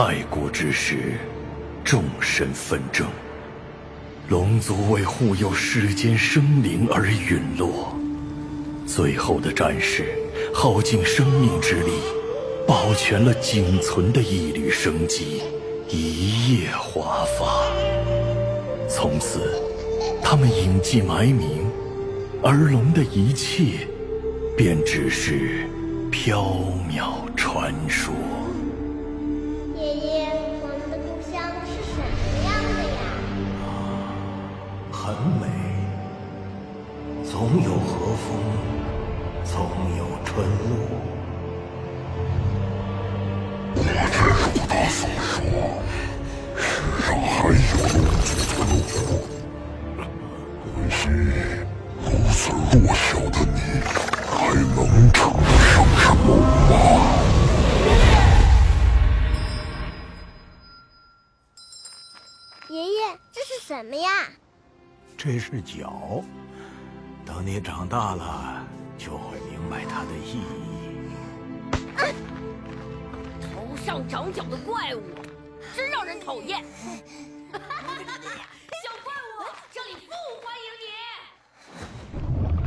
太古之时，众神纷争，龙族为护佑世间生灵而陨落。最后的战士耗尽生命之力，保全了仅存的一缕生机，一夜华发。从此，他们隐迹埋名，而龙的一切便只是缥缈传说。 爷爷，我们的故乡是什么样的呀？ 很美，总有和风，总有春露。 我见如他所说，世上还有龙族的路。可惜，如此弱小的你，还能称得上是龙吗？ 爷爷，这是什么呀？ 这是角，等你长大了，就会明白它的意义。 头上长角的怪物，真让人讨厌！小怪物，这里不欢迎你！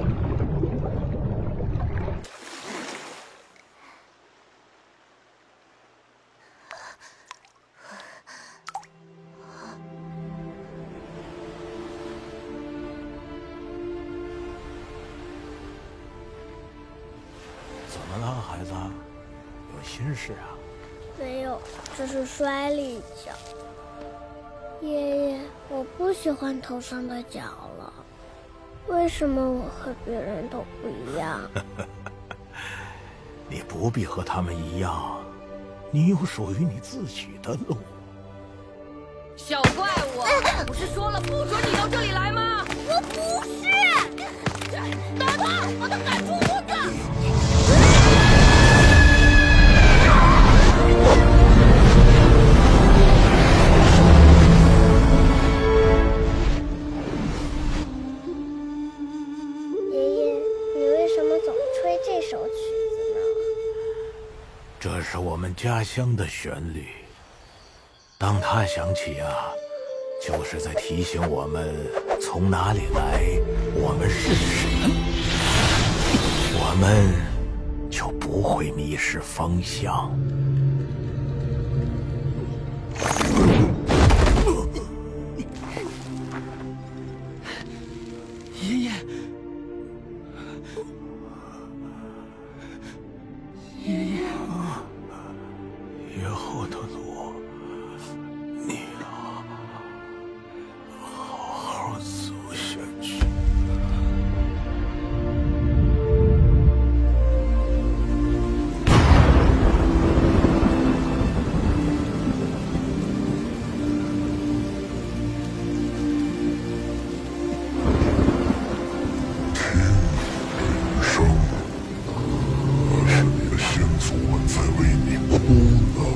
怎么了，孩子？有心事啊？ 没有，只是摔了一跤。爷爷，我不喜欢头上的角了。为什么我和别人都不一样？ 你不必和他们一样，你有属于你自己的路。 小怪物，我不是说了不准你到这里来吗？ 我不是。 打他，把他赶出屋子！ 这首曲子呢？ 这是我们家乡的旋律。当它响起啊，就是在提醒我们从哪里来，我们是谁，我们就不会迷失方向。 爷爷。爷爷， 以后的路，你要好好走下去。 在为你哭呢。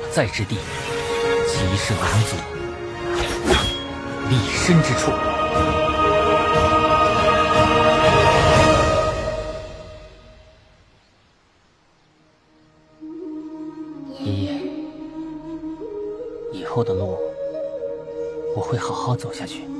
在之地，即是龙族立身之处。爷爷，以后的路我会好好走下去。